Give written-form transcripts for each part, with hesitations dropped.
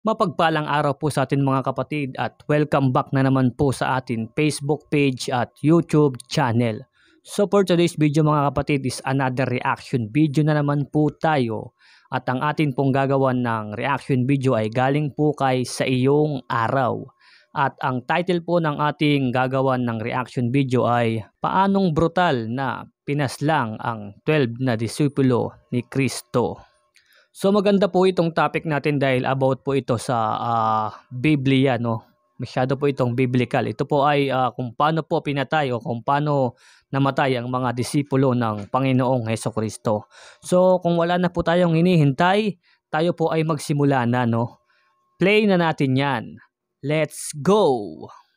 Mapagpalang araw po sa atin mga kapatid at welcome back na naman po sa atin Facebook page at YouTube channel. So for today's video mga kapatid is another reaction video na naman po tayo. At ang atin pong gagawan ng reaction video ay galing po kay Sa Iyong Araw. At ang title po ng ating gagawan ng reaction video ay Paanong Brutal na Pinaslang ang 12 na Disipulo ni Kristo. So maganda po itong topic natin dahil about po ito sa Biblia, no? Masyado po itong biblical. Ito po ay kung paano po pinatay o kung paano namatay ang mga disipulo ng Panginoong Hesukristo. So kung wala na po tayong hinihintay, tayo po ay magsimula na, no? Play na natin yan. Let's go!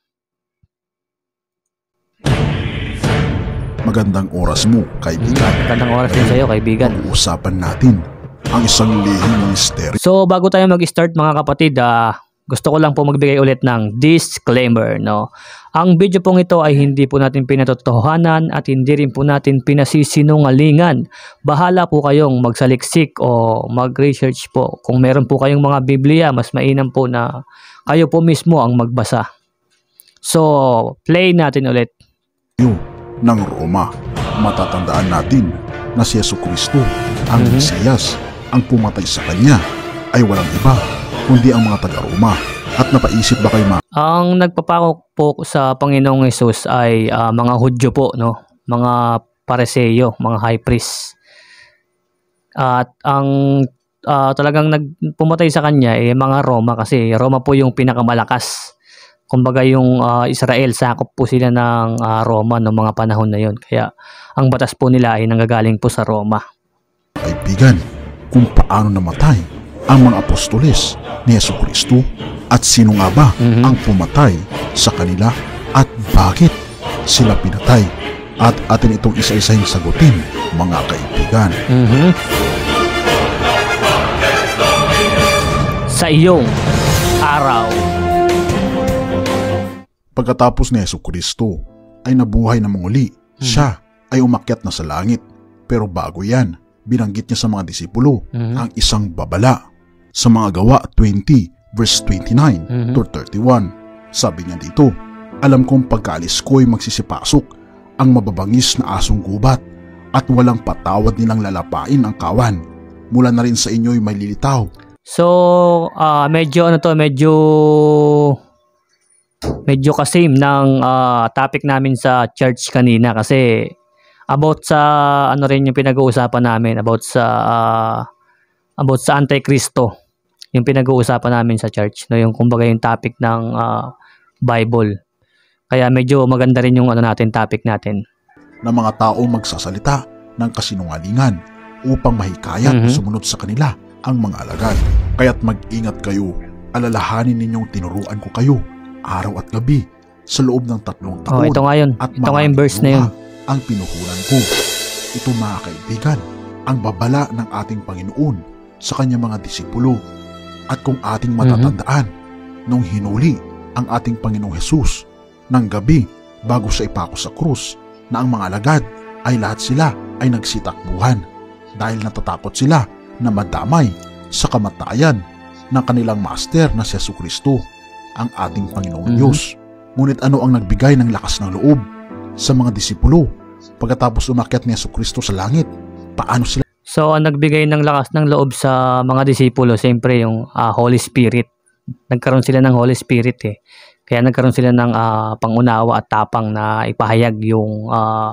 Magandang oras mo, kaibigan. Magandang oras din sa'yo, kaibigan. Pag-uusapan natin ang isang lihim ng misteryo. So bago tayo mag-start mga kapatid, gusto ko lang po magbigay ulit ng disclaimer, no? Ang video pong ito ay hindi po natin pinatotohanan at hindi rin po natin pinasisinungalingan. Bahala po kayong magsaliksik o mag-research po. Kung meron po kayong mga Biblia, mas mainam po na kayo po mismo ang magbasa. So play natin ulit. Ng Roma, matatandaan natin na si Hesukristo, ang Mesiyas, ang pumatay sa kanya ay walang iba kundi ang mga taga-Roma. At napaisip ba kayo ang nagpapako po sa Panginoong Hesus ay mga Hudyo po, no? Mga Pariseyo, mga high priest. At ang talagang nagpumatay sa kanya ay mga Roma kasi Roma po yung pinakamalakas. Kumbaga yung Israel, sakop po sila ng Roma noong mga panahon na yon. Kaya ang batas po nila ay nanggagaling po sa Roma. Kaibigan, kung paano namatay ang mga apostoles ni Hesukristo at sino nga ba ang pumatay sa kanila at bakit sila pinatay, at atin itong isa-isahin sagutin mga kaibigan. Sa Iyong Araw. Pagkatapos ni Hesukristo ay nabuhay na muli, siya ay umakyat na sa langit. Pero bago yan, binanggit niya sa mga disipulo ang isang babala. Sa mga Gawa 20 verse 29 to 31, sabi niya dito, alam kong pagkaalis ko'y magsisipasok ang mababangis na asong gubat at walang patawad nilang lalapain ang kawan. Mula na rin sa inyo'y may lilitaw. So medyo kasame ng topic namin sa church kanina kasi about sa ano rin yung pinag-uusapan namin about sa Antikristo, yung pinag-uusapan namin sa church, no, yung kumbaga yung topic ng Bible. Kaya medyo maganda rin yung topic natin. Na mga tao magsasalita ng kasinungalingan upang mahikayat sumunod sa kanila ang mga alagad. Kaya't mag-ingat kayo, alalahanin ninyong tinuruan ko kayo araw at gabi sa loob ng 3 taon. Ito nga yun. At ito nga yung verse na yun. Ang pinuhunan ko. Ito mga kaibigan, ang babala ng ating Panginoon sa kanyang mga disipulo. At kung ating matatandaan, nung hinuli ang ating Panginoong Hesus ng gabi bago siya ipako sa krus, na ang mga alagad ay lahat sila ay nagsitakbuhan dahil natatakot sila na madamay sa kamatayan ng kanilang master na si Hesukristo, ang ating Panginoong Diyos. Ngunit ano ang nagbigay ng lakas ng loob sa mga disipulo pagkatapos umakyat ni Hesukristo sa langit? Paano sila? So ang nagbigay ng lakas ng loob sa mga disipulo, siyempre yung Holy Spirit. Nagkaroon sila ng Holy Spirit eh. Kaya nagkaroon sila ng pangunawa at tapang na ipahayag yung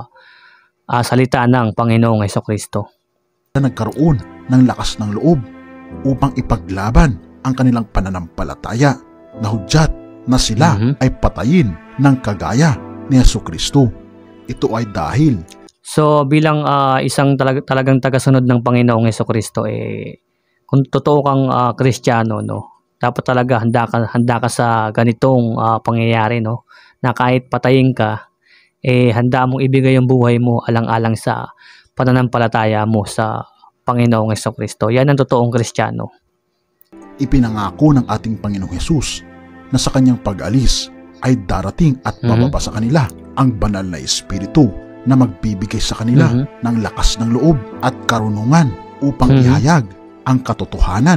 salita ng Panginoong Hesukristo. Nagkaroon ng lakas ng loob upang ipaglaban ang kanilang pananampalataya na hudyat na sila ay patayin ng kagaya ni Hesukristo. Ito ay dahil so bilang isang talagang tagasunod ng Panginoong Hesukristo, kung totoo kang Kristiyano, no, dapat talaga handa ka sa ganitong pangyayari, no, na kahit patayin ka, handa mong ibigay yung buhay mo alang-alang sa pananampalataya mo sa Panginoong Hesukristo. Yan ang totoong Kristiyano. Ipinangako ng ating Panginoong Hesus na sa kanyang pag-alis ay darating at bababa sa kanila ang banal na Espiritu na magbibigay sa kanila ng lakas ng loob at karunungan upang ihayag ang katotohanan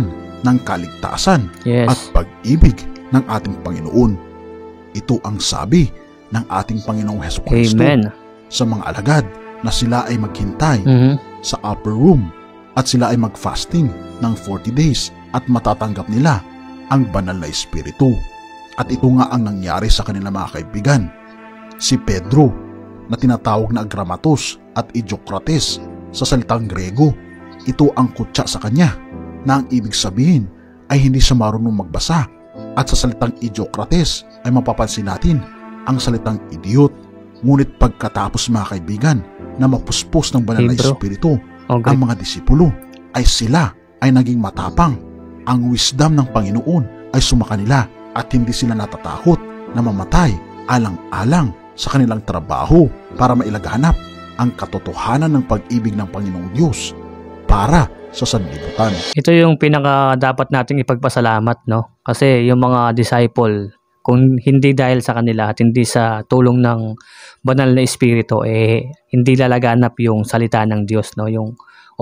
ng kaligtasan Yes. at pag-ibig ng ating Panginoon. Ito ang sabi ng ating Panginoong Hesukristo Amen. sa mga alagad na sila ay maghintay sa upper room at sila ay mag-fasting ng 40 days at matatanggap nila ang banal na Espiritu. At ito nga ang nangyari sa kanila mga kaibigan. Si Pedro na tinatawag na Grammatos at Idiocrates sa salitang Grego, ito ang kutya sa kanya na ang ibig sabihin ay hindi siya marunong magbasa, at sa salitang Idiocrates ay mapapansin natin ang salitang idiot. Ngunit pagkatapos mga kaibigan na mapuspos ng banal na Espiritu ang mga disipulo, ay sila ay naging matapang. Ang wisdom ng Panginoon ay sumakanila at hindi sila natatakot na mamatay alang-alang sa kanilang trabaho para mailaghanap ang katotohanan ng pag-ibig ng Panginoong Diyos para sa sanlibutan. Ito yung pinaka dapat nating ipagpasalamat, no? Kasi yung mga disciple, kung hindi dahil sa kanila at hindi sa tulong ng banal na Espiritu, hindi lalaganap yung salita ng Diyos, no? Yung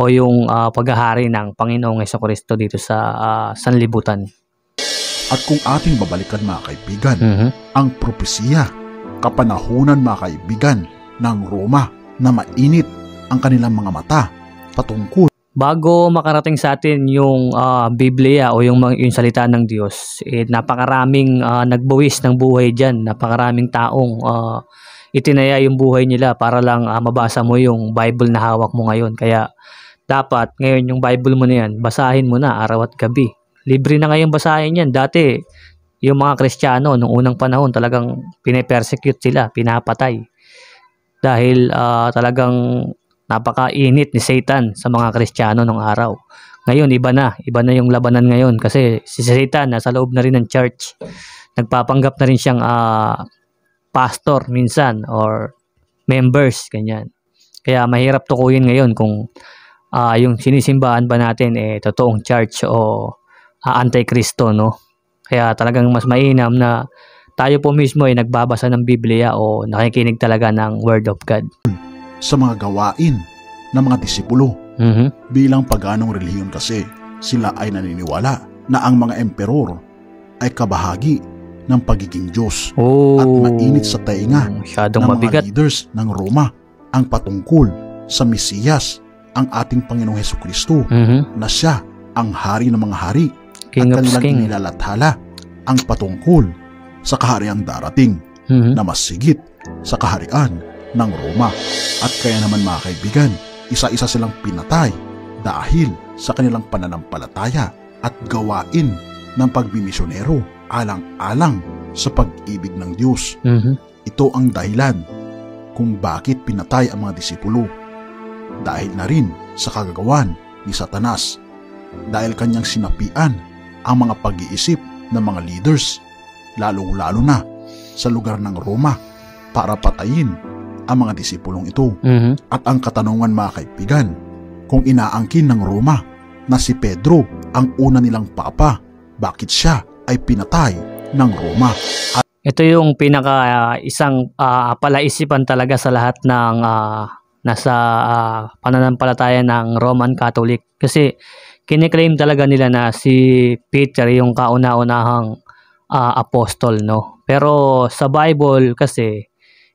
paghahari ng Panginoong Hesukristo dito sa sanlibutan. At kung ating babalikan mga kaibigan, ang propesiya, kapanahunan mga kaibigan ng Roma na mainit ang kanilang mga mata patungkol. Bago makarating sa atin yung Biblia o yung salita ng Diyos, napakaraming nagbuwis ng buhay dyan. Napakaraming taong itinaya yung buhay nila para lang mabasa mo yung Bible na hawak mo ngayon. Kaya dapat ngayon yung Bible mo na yan, basahin mo na araw at gabi. Libre na ngayon basahin yan. Dati, yung mga Kristiyano, nung unang panahon, talagang pinapersecute sila, pinapatay. Dahil talagang napakainit ni Satan sa mga Kristiyano nung araw. Ngayon, iba na yung labanan ngayon kasi si Satan nasa loob na rin ng church. Nagpapanggap na rin siyang pastor minsan or members, ganyan. Kaya mahirap tukuyin ngayon kung yung sinisimbahan ba natin totoong church o anti-Kristo, no? Kaya talagang mas mainam na tayo po mismo ay nagbabasa ng Biblia o nakikinig talaga ng Word of God. Sa mga gawain ng mga disipulo, bilang paganong relihiyon kasi, sila ay naniniwala na ang mga emperor ay kabahagi ng pagiging Diyos. At mainit sa tainga ng mga leaders ng Roma ang patungkol sa Mesiyas, ang ating Panginoong Hesukristo, na siya ang hari ng mga hari. King at of kanilang inilalathala ang patungkol sa kahariang darating na mas sigit sa kaharian ng Roma. At kaya naman mga kaibigan, isa-isa silang pinatay dahil sa kanilang pananampalataya at gawain ng pagbimisyonero alang-alang sa pag-ibig ng Diyos. Ito ang dahilan kung bakit pinatay ang mga disipulo, dahil na rin sa kagagawan ni Satanas, dahil kanyang sinapian ang mga pag-iisip ng mga leaders, lalong-lalo na sa lugar ng Roma, para patayin ang mga disipulong ito. At ang katanungan mga kaibigan, kung inaangkin ng Roma na si Pedro ang una nilang papa, bakit siya ay pinatay ng Roma? Ito yung isang palaisipan talaga sa lahat ng nasa pananampalataya ng Roman Catholic. Kasi kiniklaim talaga nila na si Peter yung kauna-unahang apostol, no? Pero sa Bible kasi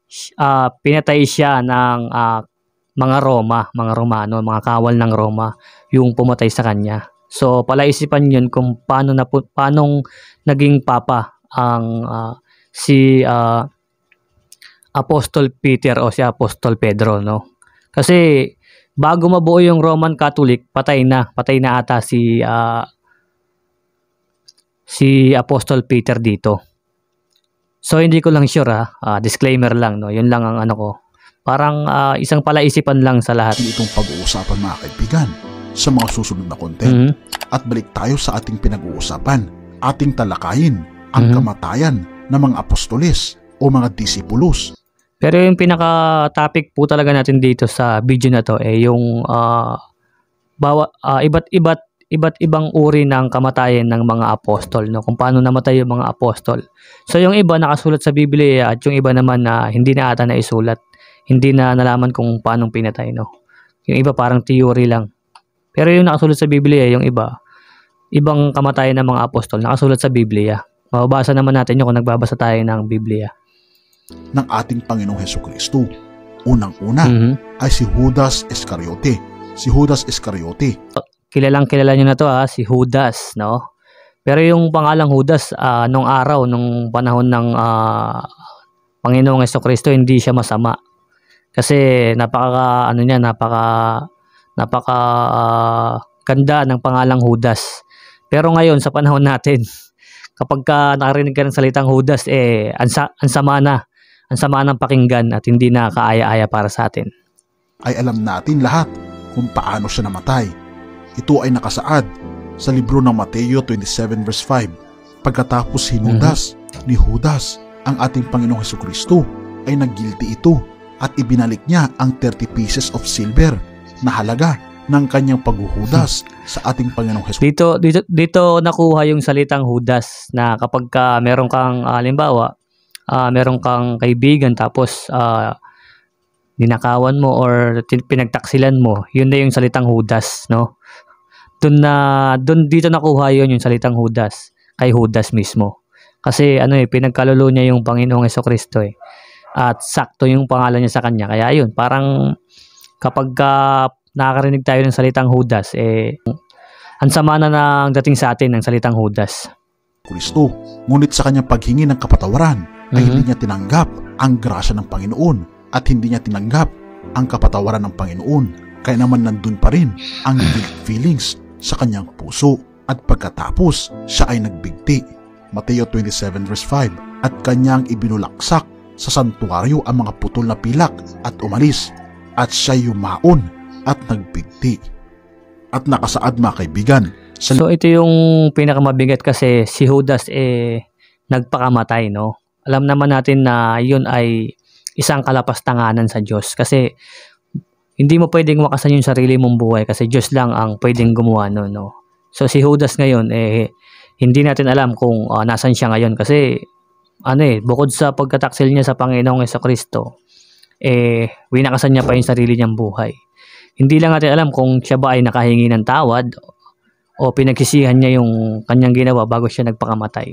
pinatay siya ng mga Romano, mga kawal ng Roma yung pumatay sa kanya. So palaisipan yun kung paano naging papa ang si Apostol Peter o si Apostol Pedro, no? Kasi bago mabuo yung Roman Catholic, patay na ata si Apostol Peter dito. So hindi ko lang sure, disclaimer lang, no. Yun lang ang ano ko. Parang isang palaisipan lang sa lahat. Itong pag-uusapan mga kaibigan sa mga susunod na content. At balik tayo sa ating pinag-uusapan. Ating talakayin ang kamatayan ng mga apostoles o mga disipulos. Pero yung pinaka-topic po talaga natin dito sa video na to yung iba't ibang uri ng kamatayan ng mga apostol, no? Kung paano namatay yung mga apostol. So yung iba nakasulat sa Biblia at yung iba naman na hindi na ata naisulat. Hindi na nalaman kung paano pinatay, no? Yung iba parang theory lang. Pero yung nakasulat sa Biblia, yung iba ibang kamatayan ng mga apostol nakasulat sa Biblia. Mababasa naman natin yun kung nagbabasa tayo ng Biblia. Ng ating Panginoong Hesukristo. Unang-una ay si Judas Iscariote. Si Judas Iscariote. Kilala nyo na to si Judas, no? Pero yung pangalang Judas, nung araw, nung panahon ng Panginoong Hesukristo, hindi siya masama. Kasi napaka ganda ng pangalang Judas. Pero ngayon sa panahon natin, kapag nakarinig ka ng salitang Judas, ang sama ng pakinggan at hindi na kaaya-aya para sa atin. Ay alam natin lahat kung paano siya namatay. Ito ay nakasaad sa libro ng Mateo 27 verse 5. Pagkatapos hinudas ni Judas ang ating Panginoong Hesukristo, ay naggilti ito at ibinalik niya ang 30 pieces of silver na halaga ng kanyang paghuhudas sa ating Panginoong Hesukristo. Dito nakuha yung salitang Judas na kapag meron kang halimbawa, meron kang kaibigan tapos ninakawan mo or pinagtaksilan mo, yun na yung salitang Judas, no? Dito nakuha yun yung salitang Judas kay Judas mismo. Kasi pinagkalolo niya yung Panginoong Hesukristo at sakto yung pangalan niya sa kanya. Kaya yun, parang kapag nakakarinig tayo ng salitang Judas, ang sama na ng dating sa atin ng salitang Judas. Kristo, ngunit sa kanyang paghingi ng kapatawaran ay hindi niya tinanggap ang grasya ng Panginoon at hindi niya tinanggap ang kapatawaran ng Panginoon. Kaya naman nandun pa rin ang guilt feelings sa kanyang puso at pagkatapos siya ay nagbigti. Mateo 27 verse 5. At kanyang ibinulaksak sa santuaryo ang mga putol na pilak at umalis, at siya yumaon at nagbigti. At nakasaad mga kaibigan. So ito yung pinakamabigat kasi si Judas nagpakamatay, no? Alam naman natin na yun ay isang kalapastanganan sa Diyos kasi hindi mo pwedeng wakasan yung sarili mong buhay kasi Diyos lang ang pwedeng gumawa nun, no? So si Judas ngayon hindi natin alam kung nasan siya ngayon kasi bukod sa pagkataksil niya sa Panginoong Hesukristo, winakasan niya pa yung sarili niyang buhay. Hindi lang natin alam kung siya ba ay nakahingi ng tawad o pinagsisihan niya yung kanyang ginawa bago siya nagpakamatay.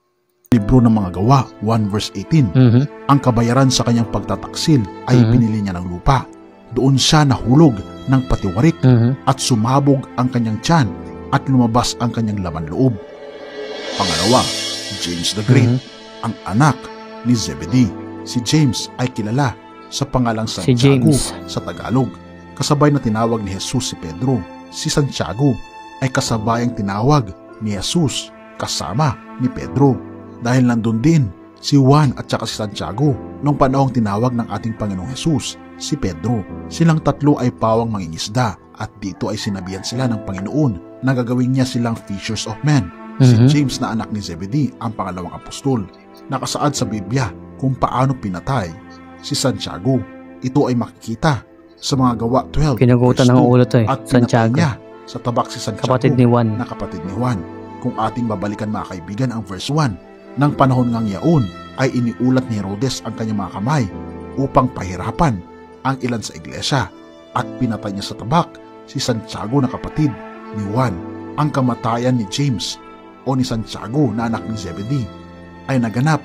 Libro ng mga Gawa 1 verse 18. Ang kabayaran sa kanyang pagtataksil ay pinili niya ng lupa. Doon siya nahulog ng patiwarik at sumabog ang kanyang tiyan at lumabas ang kanyang laman loob. Pangalawa, James the Great, ang anak ni Zebedee. Si James ay kilala sa pangalang Santiago sa Tagalog. Kasabay na tinawag ni Jesus si Pedro. Si Santiago ay kasabayang tinawag ni Jesus kasama ni Pedro. Dahil nandun din si Juan at saka si Santiago noong panahong tinawag ng ating Panginoong Jesus si Pedro. Silang tatlo ay pawang mangingisda at dito ay sinabihan sila ng Panginoon na gagawin niya silang fishers of men. Si James na anak ni Zebedee ang pangalawang apostol. Nakasaad sa Biblia kung paano pinatay si Santiago. Ito ay makikita sa mga Gawa 12. Pinagutan ng ulo to at Santiago. Niya sa tabak si Santiago kapatid ni Juan. na kapatid ni Juan. Kung ating babalikan mga kaibigan ang verse 1, ng panahon ngang yaon ay iniulat ni Herodes ang kanyang mga kamay upang pahirapan ang ilan sa iglesia at pinatay niya sa tabak si Santiago na kapatid ni Juan. Ang kamatayan ni James o ni Santiago na anak ni Zebedee ay naganap.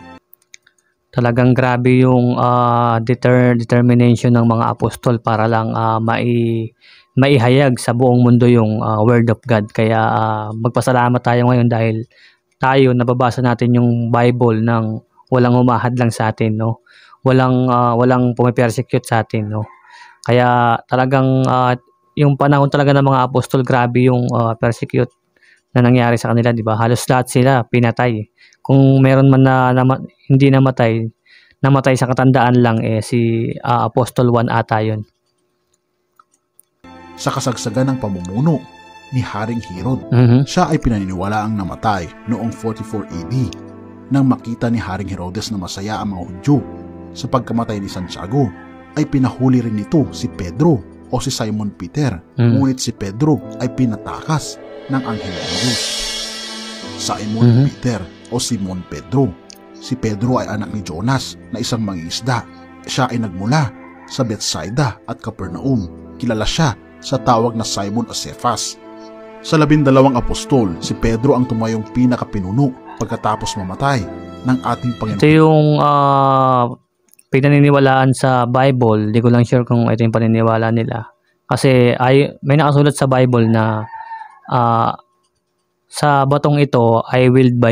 Talagang grabe yung determination ng mga apostol para lang maihayag sa buong mundo yung Word of God. Kaya magpasalamat tayo ngayon dahil tayo nababasa natin yung Bible ng walang humahad lang sa atin, no? Walang pumipersecute sa atin, no? Kaya talagang yung panahon talaga ng mga apostol, grabe yung persecute na nangyari sa kanila, di ba? Halos lahat sila pinatay. Kung meron man na hindi namatay sa katandaan lang si Apostol Juan ata yun. Sa kasagsagan ng pamumuno ni Haring Herod, siya ay pinaniniwalaang namatay noong 44 AD nang makita ni Haring Herodes na masaya ang mga Hudyo sa pagkamatay ni Santiago, ay pinahuli rin nito si Pedro o si Simon Peter. Ngunit si Pedro ay pinatakas ng anghel ng Diyos. Simon Peter o Simon Pedro. Si Pedro ay anak ni Jonas na isang mangingisda. Siya ay nagmula sa Bethsaida at Capernaum. Kilala siya sa tawag na Simon o Cephas. Sa 12 apostol, si Pedro ang tumayong pinakapinuno pagkatapos mamatay ng ating Panginoon. Ito yung pinaniniwalaan sa Bible. Di ko lang sure kung ito yung paniniwala nila. Kasi may nakasulat sa Bible na sa batong ito, I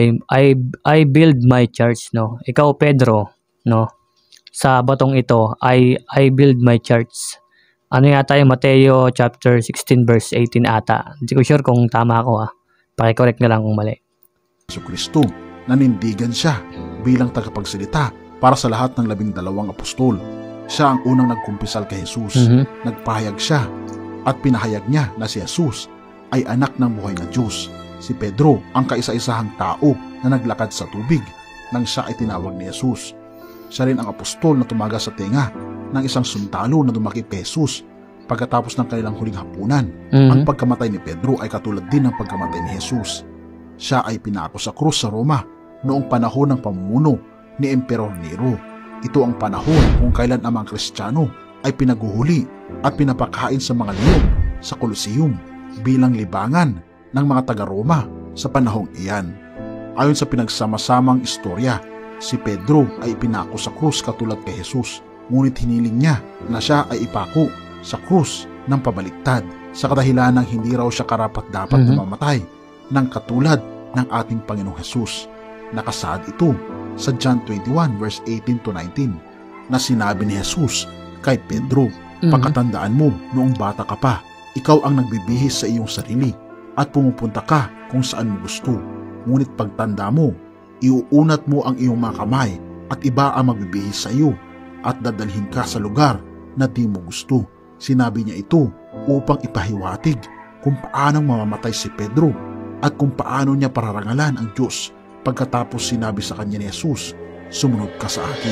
build my church, no. Ikaw, Pedro, no. Sa batong ito, I build my church. Ano yata yung Mateo chapter 16 verse 18 ata. Hindi ko sure kung tama ako Paki-correct na lang kung mali. Jesucristo, nanindigan siya bilang tagapagsalita para sa lahat ng 12 apostol. Siya ang unang nagkumpisal kay Jesus. Nagpahayag siya at pinahayag niya na si Jesus ay anak ng buhay na Diyos. Si Pedro ang kaisa-isahang tao na naglakad sa tubig nang siya ay tinawag ni Jesus. Siya rin ang apostol na tumaga sa tenga ng isang sundalo na dumakip kay Jesus pagkatapos ng kanilang huling hapunan. Ang pagkamatay ni Pedro ay katulad din ng pagkamatay ni Jesus. Siya ay pinako sa krus sa Roma noong panahon ng pamumuno ni Emperor Nero. Ito ang panahon kung kailan ang mga Kristiyano ay pinaguhuli at pinapakain sa mga leon sa Colosseum bilang libangan ng mga taga-Roma sa panahong iyan. Ayon sa pinagsama-samang istorya, si Pedro ay ipinako sa krus katulad kay Jesus, ngunit hiniling niya na siya ay ipako sa krus ng pabaliktad sa kadahilan ng hindi raw siya karapat-dapat na mamatay ng katulad ng ating Panginoong Jesus. Nakasaad ito sa John 21 verse 18 to 19 na sinabi ni Jesus kay Pedro, "Pakatandaan mo noong bata ka pa, ikaw ang nagbibihis sa iyong sarili at pumupunta ka kung saan mo gusto. Ngunit pagtanda mo, iuunat mo ang iyong mga kamay at iba ang magbibihis sa iyo at dadalhin ka sa lugar na di mo gusto." Sinabi niya ito upang ipahiwatig kung paanong mamamatay si Pedro at kung paano niya pararangalan ang Diyos. Pagkatapos sinabi sa kanya ni Jesus, "Sumunod ka sa akin."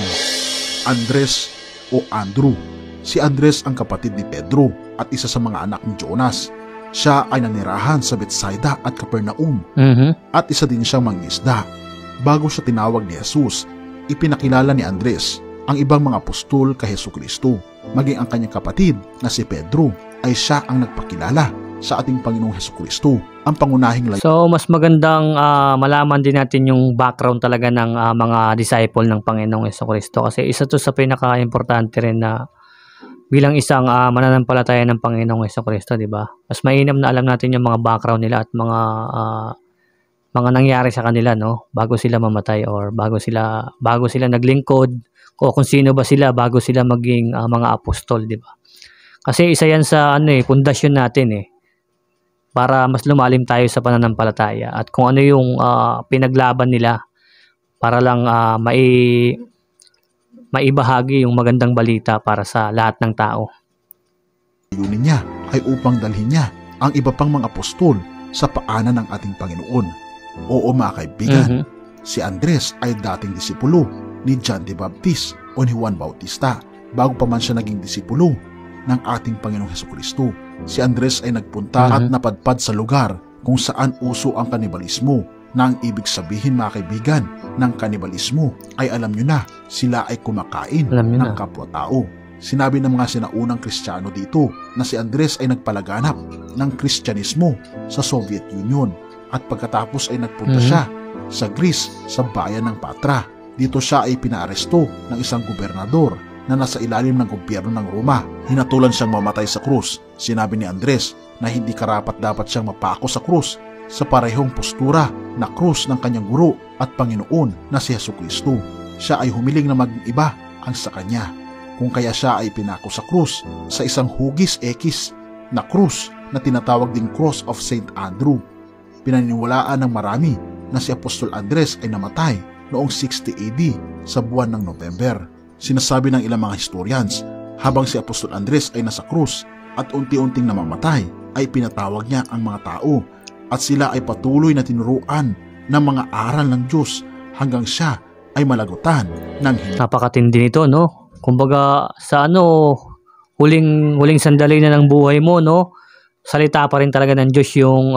Andres o Andrew. Si Andres ang kapatid ni Pedro at isa sa mga anak ni Jonas. Siya ay nanirahan sa Bethsaida at Capernaum at isa din siyang mangingisda. Bago siya tinawag ni Jesus, ipinakilala ni Andres ang ibang mga apostol kay Jesucristo. Maging ang kanyang kapatid na si Pedro ay siya ang nagpakilala sa ating Panginoong Jesucristo, ang pangunahing layunin. So mas magandang malaman din natin yung background talaga ng mga disciple ng Panginoong Jesucristo, kasi isa to sa pinaka-importante rin na bilang isang mananampalataya ng Panginoong Jesucristo, di ba? Mas mainam na alam natin yung mga background nila at mga nangyari sa kanila, no, bago sila mamatay or bago sila naglingkod, o kung sino ba sila bago sila maging mga apostol, di ba? Kasi isa yan sa pundasyon natin para mas lumalim tayo sa pananampalataya at kung ano yung pinaglaban nila para lang maibahagi yung magandang balita para sa lahat ng tao. Layunin niya ay upang dalhin niya ang iba pang mga apostol sa paanan ng ating Panginoon. Oo mga kaibigan, si Andres ay dating disipulo ni John the Baptist o ni Juan Bautista bago pa man siya naging disipulo ng ating Panginoong Jesucristo. Si Andres ay nagpunta at napadpad sa lugar kung saan uso ang kanibalismo, na ang ibig sabihin mga kaibigan ng kanibalismo ay alam nyo na, sila ay kumakain ng kapwa-tao. Sinabi ng mga sinaunang Kristiyano dito na si Andres ay nagpalaganap ng Kristyanismo sa Soviet Union at pagkatapos ay nagpunta siya sa Greece sa bayan ng Patra. Dito siya ay pinaaresto ng isang gobernador na nasa ilalim ng gobyerno ng Roma. Hinatulan siyang mamatay sa krus. Sinabi ni Andres na hindi karapat-dapat siyang mapako sa krus sa parehong postura na krus ng kanyang guro at Panginoon na si Jesucristo. Siya ay humiling na maging iba ang sa kanya, kung kaya siya ay pinako sa krus sa isang hugis-ekis na krus na tinatawag ding Cross of St. Andrew. Pinaniniwalaan ng marami na si Apostol Andres ay namatay noong 60 AD sa buwan ng November. Sinasabi ng ilang mga historians, habang si Apostol Andres ay nasa krus at unti-unting namamatay, ay pinatawag niya ang mga tao at sila ay patuloy na tinuruan ng mga aral ng Diyos hanggang siya ay malagutan ng hindi. Napakatindi nito, no? Kumbaga sa huling sandali na ng buhay mo, no? Salita pa rin talaga ng Diyos yung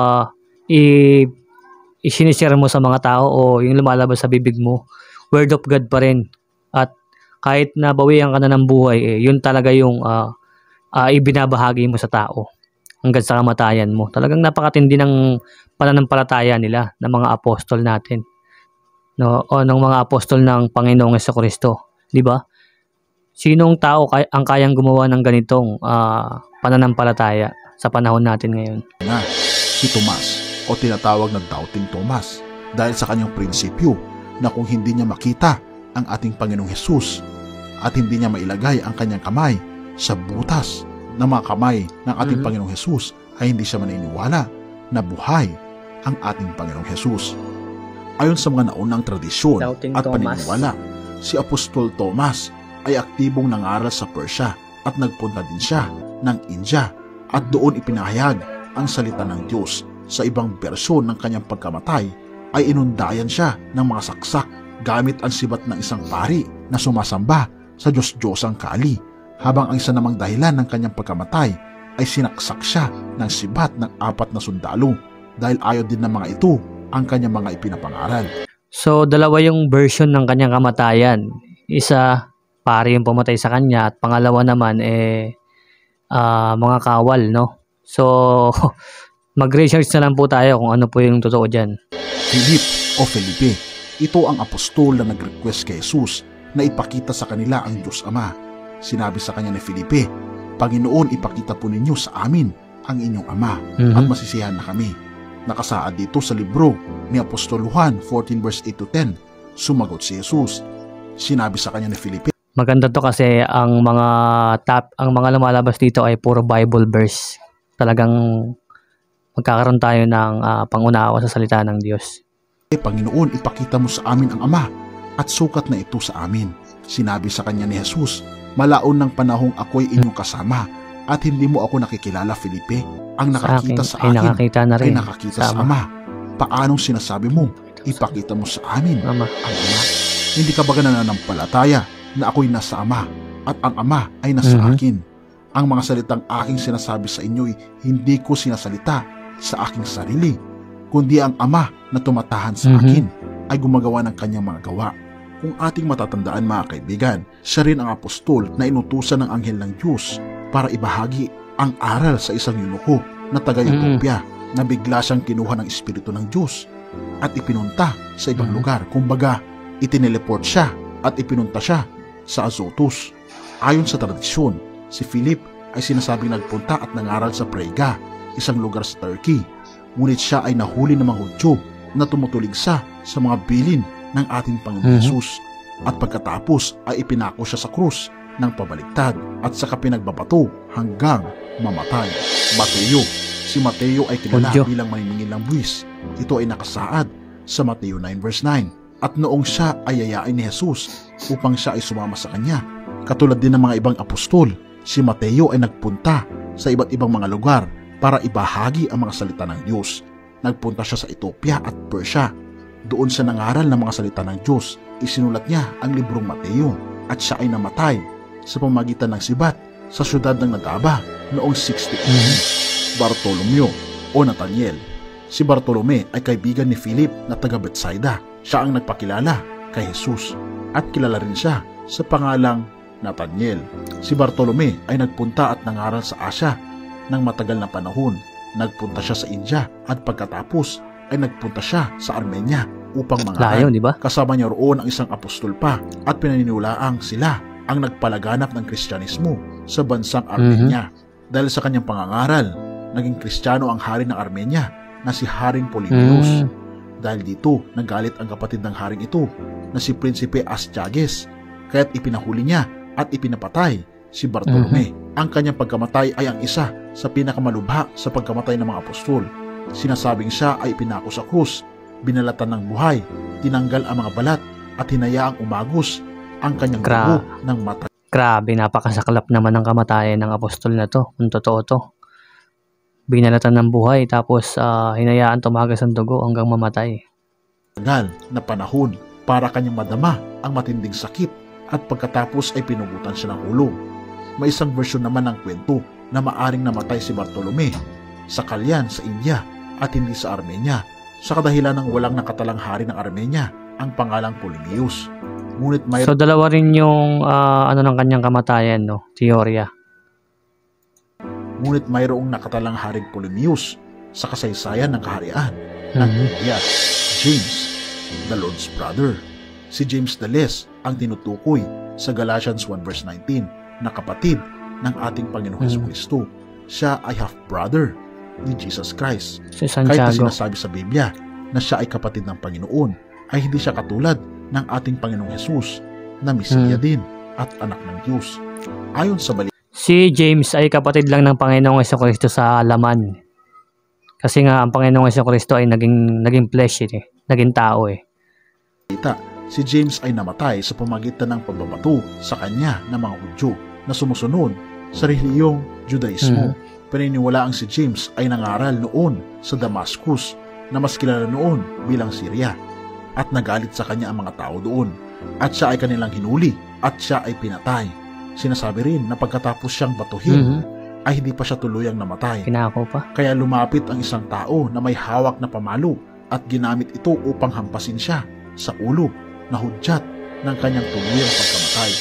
isinishare mo sa mga tao o yung lumalabas sa bibig mo. Word of God pa rin. At kahit nabawian ka na ng buhay, yun talaga yung ibinabahagi mo sa tao. hanggang sa kamatayan mo. Talagang napakatindi ng pananampalataya nila ng mga apostol natin. No, o ng mga apostol ng Panginoong Jesucristo, 'di ba? Sinong tao ang kayang gumawa ng ganitong pananampalataya sa panahon natin ngayon? Na si Tomas o tinatawag na Doubting Thomas dahil sa kanyang prinsipyo na kung hindi niya makita ang ating Panginoong Hesus at hindi niya mailagay ang kanyang kamay sa butas ng mga kamay ng ating Panginoong Hesus ay hindi siya maniniwala na buhay ang ating Panginoong Hesus. Ayon sa mga naunang tradisyon Doubting at Thomas. paniniwala, si Apostol Thomas ay aktibong nangaral sa Persia at nagpunta din siya ng India at doon ipinahayag ang salita ng Diyos. Sa ibang bersyon ng kanyang pagkamatay ay inundayan siya ng mga saksak gamit ang sibat ng isang pari na sumasamba sa Diyos-Diyosang Kali, habang ang isa namang dahilan ng kanyang pagkamatay ay sinaksak siya ng sibat ng 4 na sundalo dahil ayaw din ng mga ito ang kanyang mga ipinapangaral. So, dalawa yung version ng kanyang kamatayan. Isa, pari yung pumatay sa kanya, at pangalawa naman, mga kawal, no? So, mag-research na lang po tayo kung ano po yung totoo dyan. Philip o Felipe, ito ang apostol na nag-request kay Jesus na ipakita sa kanila ang Diyos Ama. Sinabi sa kanya ni Felipe, Panginoon, ipakita po ninyo sa amin ang inyong Ama at masisiyahan na kami. Nakasaad dito sa libro ni Apostol Juan 14 verse 8 to 10. Sumagot si Jesus. Sinabi sa kanya ni Felipe, Maganda to kasi ang mga lumalabas dito ay puro Bible verse. Talagang magkakaroon tayo ng pangunawa sa salita ng Diyos. Panginoon, ipakita mo sa amin ang Ama at sukat na ito sa amin. Sinabi sa kanya ni Jesus, Malaon ng panahong ako'y inyong kasama at hindi mo ako nakikilala, Felipe. Ang nakakita sa akin ay nakakita sa Ama. Paanong sinasabi mo, ipakita mo sa amin ang Ama? Hindi ka ba nananampalataya na ako'y nasa Ama at ang Ama ay nasa akin? Ang mga salitang aking sinasabi sa inyo'y hindi ko sinasalita sa aking sarili, kundi ang Ama na tumatahan sa akin ay gumagawa ng kanyang mga gawa. Kung ating matatandaan, mga kaibigan, siya rin ang apostol na inutusan ng anghel ng Diyos para ibahagi ang aral sa isang eunuko na taga-Ethiopia na bigla siyang kinuha ng Espiritu ng Diyos at ipinunta sa ibang lugar. Kumbaga, itineleport siya at ipinunta siya sa Azotus. Ayon sa tradisyon, si Philip ay sinasabing nagpunta at nangaral sa Prega, isang lugar sa Turkey. Ngunit siya ay nahuli ng mga Hudyo na tumutuligsa sa mga bilin ng ating Panginoon Jesus. At pagkatapos ay ipinako siya sa krus ng pabaliktad at saka pinagbabato hanggang mamatay. Mateo. Si Mateo ay kilala bilang maniningil ng buwis. Ito ay nakasaad sa Mateo 9 verse 9. At noong siya ay yayain ni Jesus upang siya ay sumama sa kanya, katulad din ng mga ibang apostol, si Mateo ay nagpunta sa iba't ibang mga lugar para ibahagi ang mga salita ng Diyos. Nagpunta siya sa Ethiopia at Persia. Doon siya nangaral ng mga salita ng Diyos. Isinulat niya ang librong Mateo at siya ay namatay sa pamagitan ng sibat sa syudad ng Nagaba noong 60 Bartolomeo o Nathaniel. Si Bartolome ay kaibigan ni Philip na taga Bethsaida. Siya ang nagpakilala kay Jesus at kilala rin siya sa pangalang Nathaniel. Si Bartolome ay nagpunta at nangaral sa Asia ng matagal na panahon. Nagpunta siya sa India at pagkatapos ay nagpunta siya sa Armenia upang mangaral. Diba? Kasama niya roon ang isang apostol pa at pinaniniwalaang sila ang nagpalaganap ng Kristyanismo sa bansang Armenia. Dahil sa kanyang pangangaral, naging Kristiyano ang hari ng Armenia na si Haring Polybius. Dahil dito, nagalit ang kapatid ng haring ito na si Prinsipe Astyages, kaya't ipinahuli niya at ipinapatay si Bartolome. Ang kanyang pagkamatay ay ang isa sa pinakamalubha sa pagkamatay ng mga apostol. Sinasabing siya ay ipinako sa krus, binalatan ng buhay, tinanggal ang mga balat at hinayaang umagos ang kanyang dugo ng mata. Grabe, napakasaklap naman ng kamatayan ng apostol na to, kung totoo to. Binalatan ng buhay tapos hinayaan tumagas ang dugo hanggang mamatay. Tagal na panahon para kanyang madama ang matinding sakit at pagkatapos ay pinugutan siya ng ulo. May isang version naman ng kwento na maaring namatay si Bartolome sa Kalyan sa India at hindi sa Armenia sa kadahilan ng walang nakatalang hari ng Armenia ang pangalang Polybius. Ngunit may... So dalawa rin yung ng kanyang kamatayan, no? Teorya. ngunit mayroong nakatalang haring Ptolemaeus sa kasaysayan ng kaharian ng India, James, the Lord's brother. Si James the Less ang tinutukoy sa Galatians 1 verse 19 na kapatid ng ating Panginoong Jesucristo. Siya ay half-brother ni Jesus Christ. Si Kahit na Santiago. sinasabi sa Biblia na siya ay kapatid ng Panginoon, ay hindi siya katulad ng ating Panginoong Jesus na Mesiya din at anak ng Diyos. Ayon sa balita, Si James ay kapatid lang ng Panginoong Jesucristo sa laman. Kasi nga ang Panginoong Jesucristo ay naging flesh naging tao si James ay namatay sa pamagitan ng pagbabato sa kanya ng mga Hudyo na sumusunod sa relihiyong Judaismo. Paniniwalaang si James ay nangaral noon sa Damascus na mas kilala noon bilang Syria, at nagalit sa kanya ang mga tao doon, at siya ay kanilang hinuli at siya ay pinatay. Sinasabi rin na pagkatapos siyang batuhin ay hindi pa siya tuluyang namatay. Pinako pa. Kaya lumapit ang isang tao na may hawak na pamalo at ginamit ito upang hampasin siya sa ulo na hudyat ng kanyang tuluyang pagkamatay.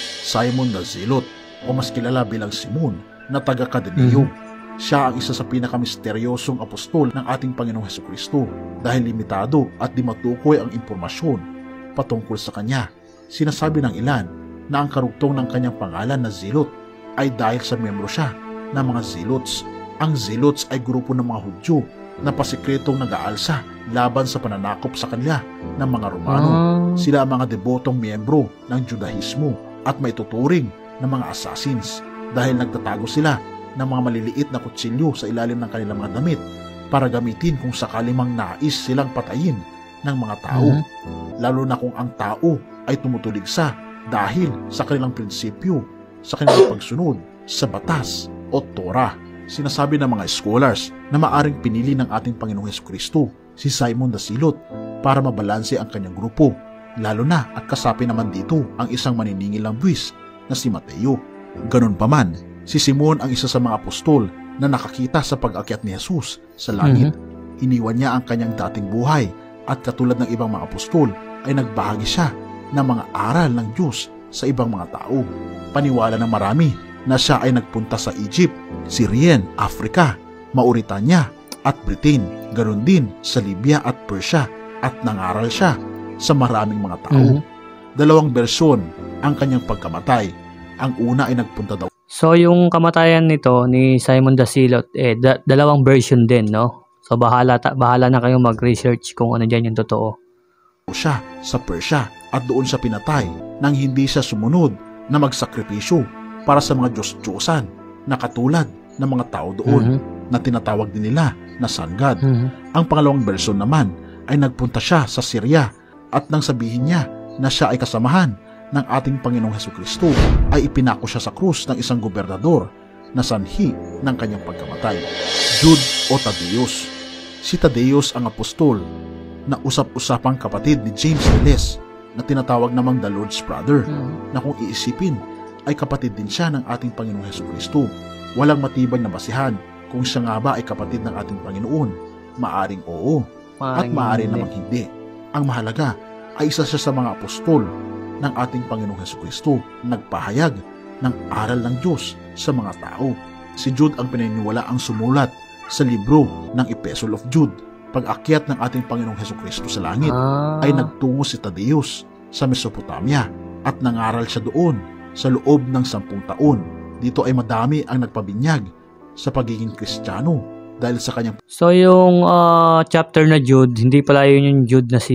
Simon the Zealot, o mas kilala bilang Simon na taga-Kadeneo. Siya ang isa sa pinakamisteryosong apostol ng ating Panginoong Jesucristo dahil limitado at di matukoy ang impormasyon patungkol sa kanya. Sinasabi ng ilan na ang karugtong ng kanyang pangalan na Zealot ay dahil sa membro siya ng mga Zealots. Ang Zealots ay grupo ng mga Hudyo na pasikretong nag-aalsa laban sa pananakop sa kanila ng mga Romano. Sila ang mga debotong miyembro ng Judaismo at may tuturing ng mga assassins dahil nagtatago sila ng mga maliliit na kutsilyo sa ilalim ng kanilang mga damit para gamitin kung sakali mang nais silang patayin ng mga tao, lalo na kung ang tao ay tumutuligsa dahil sa kanilang prinsipyo, sa kanilang pagsunod sa batas o Torah. Sinasabi ng mga scholars na maaring pinili ng ating Panginoong Jesucristo si Simon the Zealot para mabalanse ang kanyang grupo, lalo na at kasapi naman dito ang isang maniningil ng buwis na si Mateo. Ganun pa man, si Simon ang isa sa mga apostol na nakakita sa pag-akyat ni Jesus sa langit. Iniwan niya ang kanyang dating buhay at katulad ng ibang mga apostol ay nagbahagi siya ng mga aral ng Diyos sa ibang mga tao. Paniwala ng marami na siya ay nagpunta sa Egypt, Syrian, Africa, Mauritania at Britain, ganoon din sa Libya at Persia, at nangaral siya sa maraming mga tao. Dalawang bersyon ang kanyang pagkamatay. Ang una ay nagpunta daw. So yung kamatayan nito ni Simon the Zealot, dalawang version din, no? So bahala na kayong mag-research kung ano dyan yung totoo. Siya sa Persia at doon siya pinatay nang hindi siya sumunod na magsakripisyo para sa mga Diyos-Diyosan na katulad ng mga tao doon na tinatawag din nila na Sun God. Ang pangalawang bersyon naman ay nagpunta siya sa Syria at nang sabihin niya na siya ay kasamahan ng ating Panginoong Jesucristo ay ipinako siya sa krus ng isang gobernador na sanhi ng kanyang pagkamatay, Jude o Tadeus. Si Tadeus ang apostol na usap-usapang kapatid ni James the Less na tinatawag namang the Lord's brother, na kung iisipin ay kapatid din siya ng ating Panginoong Jesucristo. Walang matibay na basihan kung siya nga ba ay kapatid ng ating Panginoon. Maaring oo at maaring namang hindi. Ang mahalaga ay isa siya sa mga apostol ng ating Panginoong Jesucristo, nagpahayag ng aral ng Diyos sa mga tao. Si Jude ang pinaniniwala ang sumulat sa libro ng Epistle of Jude. Pag-akyat ng ating Panginoong Jesucristo sa langit ay nagtungo si Tadeus sa Mesopotamia at nangaral siya doon sa loob ng 10 taon. Dito ay madami ang nagpabinyag sa pagiging Kristiyano dahil sa kanyang... So yung chapter na Jude, hindi pala yun yung Jude na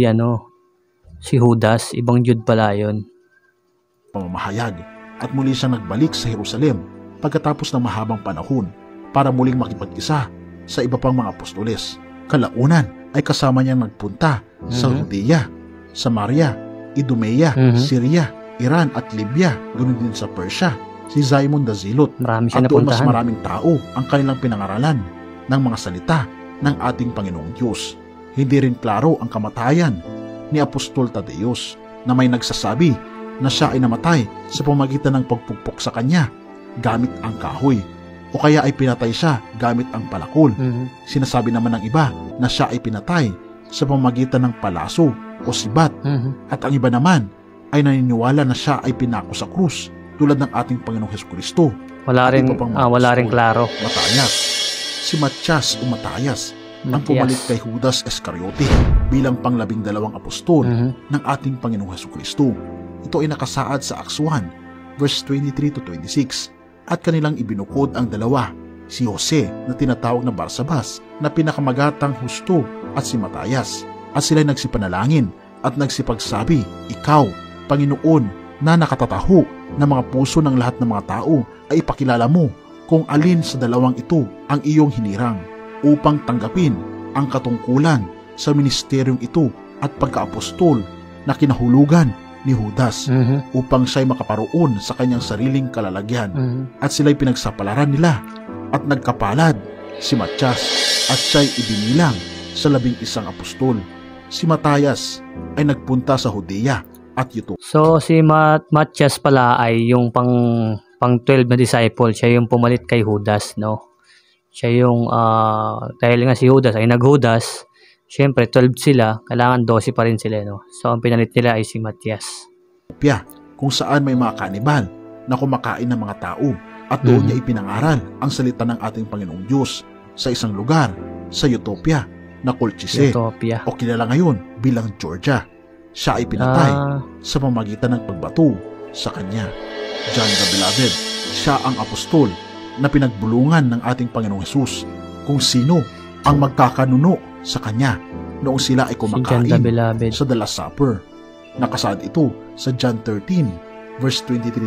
si Judas, ibang Jude pala yun. Pamamahayag, at muli siyang nagbalik sa Jerusalem pagkatapos ng mahabang panahon para muling makipag-isa sa iba pang mga apostoles. Kalaunan ay kasama niyang nagpunta sa Judea, Samaria, Idumea, Syria, Iran at Libya, ganoon din sa Persia. Si Simon the Zealot, at doon mas maraming tao ang kanilang pinangaralan ng mga salita ng ating Panginoong Diyos. Hindi rin klaro ang kamatayan ni Apostol Tadeus na may nagsasabi na siya ay namatay sa pamagitan ng pagpukpok sa kanya gamit ang kahoy, o kaya ay pinatay siya gamit ang palakol. Sinasabi naman ng iba na siya ay pinatay sa pamagitan ng palaso o sibat, at ang iba naman ay naniniwala na siya ay pinako sa krus tulad ng ating Panginoong Jesucristo Wala at rin, iba pang mga wala rin apostol. klaro. Matayas. Si Matyas o Matayas ang Matias. pumalit kay Judas Iscariote bilang pang-12 apostol ng ating Panginoong Hesukristo. Ito ay nakasaad sa Acts 1, verse 23 to 26, at kanilang ibinukod ang dalawa, si Jose na tinatawag na Barsabas na pinakamagatang husto at si Matayas, at sila'y nagsipanalangin at nagsipagsabi, Ikaw, Panginoon, na nakatataho ng mga puso ng lahat ng mga tao ay ipakilala mo kung alin sa dalawang ito ang iyong hinirang upang tanggapin ang katungkulan sa ministeryong ito at pagkaapostol na kinahulugan ni Judas upang siya'y makaparoon sa kanyang sariling kalalagyan. At sila'y pinagsapalaran nila at nagkapalad si Matyas at siya'y ibinilang sa 11 apostol. Si Matayas ay nagpunta sa Judea at Utopia. So si Matyas pala ay yung pang 12 na disciple, siya yung pumalit kay Judas, no? Siya yung dahil nga si Judas ay nag-Judas, syempre 12 sila, kailangan 12 pa rin sila, no? So ang pinalit nila ay si Matyas. Kung saan may mga kanibal na kumakain ng mga tao, at doon niya ipinangaral ang salita ng ating Panginoong Diyos sa isang lugar sa Utopia na Colchise o kilala ngayon bilang Georgia. Siya ay pinatay sa pamamagitan ng pagbato sa kanya. John the Beloved, siya ang apostol na pinagbulungan ng ating Panginoong Hesus kung sino ang magkakanuno sa kanya noong sila ay kumakain sa The Last Supper. Nakasaad ito sa John 13 verse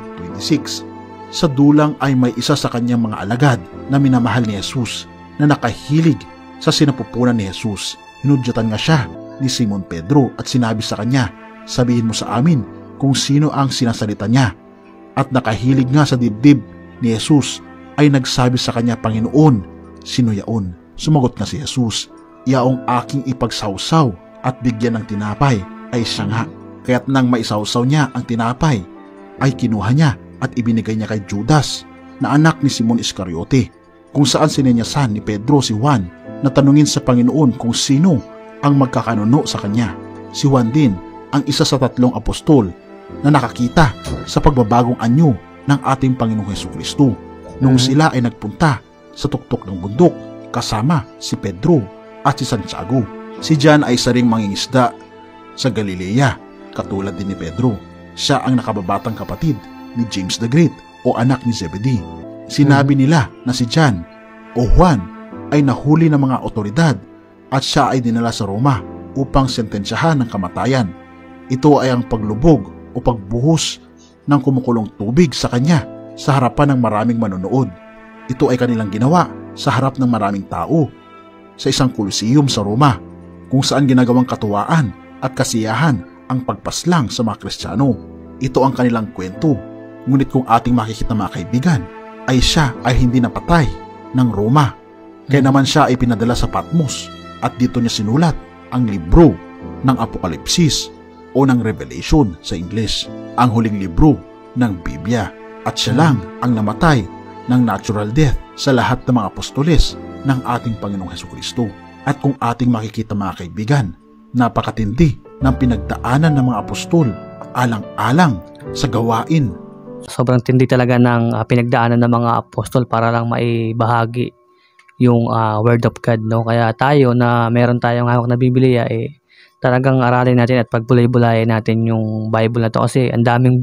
23-26. Sa dulang ay may isa sa kanyang mga alagad na minamahal ni Jesus na nakahilig sa sinapupunan ni Jesus. Hinudyatan nga siya ni Simon Pedro at sinabi sa kanya, Sabihin mo sa amin kung sino ang sinasalita niya. At nakahilig nga sa dibdib ni Jesus ay nagsabi sa kanya, Panginoon, sino yaon? Sumagot nga si Jesus, Yaong aking ipagsawsaw at bigyan ng tinapay ay siya nga. Kaya't nang maisawsaw niya ang tinapay, ay kinuha niya at ibinigay niya kay Judas na anak ni Simon Iscariote, kung saan sinenyasan ni Pedro si Juan na tanungin sa Panginoon kung sino ang magkakanuno sa kanya. Si Juan din ang isa sa 3 apostol na nakakita sa pagbabagong anyo ng ating Panginoong Hesukristo nung sila ay nagpunta sa tuktok ng bundok kasama si Pedro at si Santiago. Si John ay isa ring mangingisda sa Galilea katulad din ni Pedro. Siya ang nakababatang kapatid ni James the Great o anak ni Zebedee. Sinabi nila na si John o Juan ay nahuli ng mga otoridad at siya ay dinala sa Roma upang sentensyahan ng kamatayan. Ito ay ang paglubog o pagbuhos ng kumukulong tubig sa kanya sa harapan ng maraming manonood. Ito ay kanilang ginawa sa harap ng maraming tao sa isang Colosseum sa Roma, kung saan ginagawang katuwaan at kasiyahan ang pagpaslang sa mga Kristiyano. Ito ang kanilang kwento. Ngunit kung ating makikita mga kaibigan, ay siya ay hindi napatay ng Roma. Kaya naman siya ay pinadala sa Patmos at dito niya sinulat ang libro ng Apokalipsis o ng Revelation sa English, ang huling libro ng Biblia. At siya lang ang namatay ng natural death sa lahat ng mga apostoles ng ating Panginoong Hesukristo. At kung ating makikita mga kaibigan, napakatindi ng pinagdaanan ng mga apostol alang-alang sa gawain. Sobrang tindi talaga ng pinagdaanan ng mga apostol para lang maibahagi yung word of God, no? Kaya tayo na meron tayong hawak na Biblia, talagang aralin natin at pagbulay-bulayan natin yung Bible na to kasi ang daming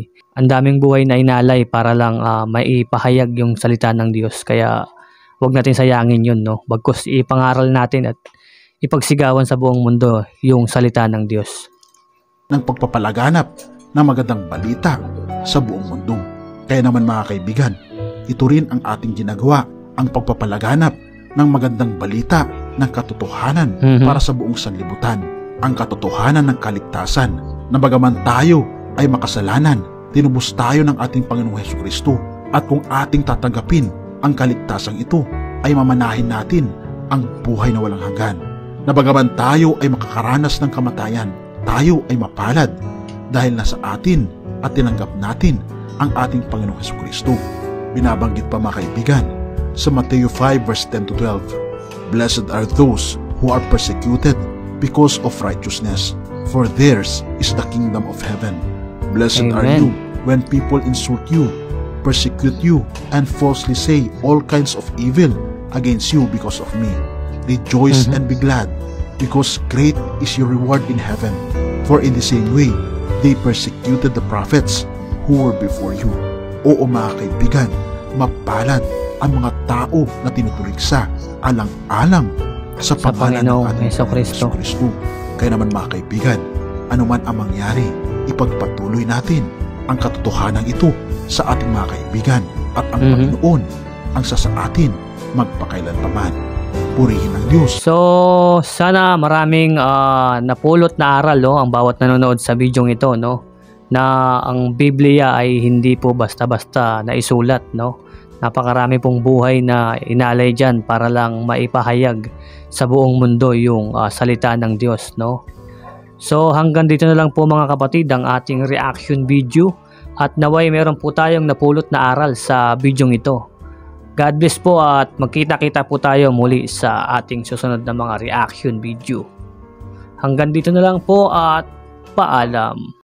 buhay na inalay para lang maipahayag yung salita ng Diyos. Kaya huwag natin sayangin yun, no? Bagkus ipangaral natin at ipagsigawan sa buong mundo yung salita ng Diyos. Ng pagpapalaganap ng magandang balita sa buong mundo. Kaya naman mga kaibigan, ito rin ang ating ginagawa, ang pagpapalaganap ng magandang balita ng katotohanan para sa buong sanlibutan. Ang katotohanan ng kaligtasan na bagaman tayo ay makasalanan, tinubos tayo ng ating Panginoong Hesukristo, at kung ating tatanggapin ang kaligtasang ito, ay mamanahin natin ang buhay na walang hanggan. Na bagaman tayo ay makakaranas ng kamatayan, tayo ay mapalad dahil nasa atin at tinanggap natin ang ating Panginoong Hesukristo. Binabanggit pa mga kaibigan sa Matthew 5 verse 10 to 12, Blessed are those who are persecuted because of righteousness, for theirs is the kingdom of heaven. Blessed Amen. are you when people insult you persecute you and falsely say all kinds of evil against you because of me. Rejoice and be glad, because great is your reward in heaven. For in the same way, they persecuted the prophets who were before you. Oo mga kaibigan, mapalad ang mga tao na tinutuligsa alang-alang sa pangalan ng ating Hesus Kristo. Kaya naman mga kaibigan, anuman ang mangyari, ipagpatuloy natin ang katotohanan ito sa ating mga kaibigan, at ang Panginoon ang sa atin magpakailanpaman. Purihin ang Diyos. So, sana maraming napulot na aral ang bawat nanonood sa bidyong ito, no? Na ang Biblia ay hindi po basta-basta na isulat, no? Napakarami pong buhay na inalay dyan para lang maipahayag sa buong mundo yung salita ng Diyos, no? So hanggang dito na lang po mga kapatid ang ating reaction video, at naway meron po tayong napulot na aral sa bidyong ito. God bless po, at magkita-kita po tayo muli sa ating susunod na mga reaction video. Hanggang dito na lang po at paalam.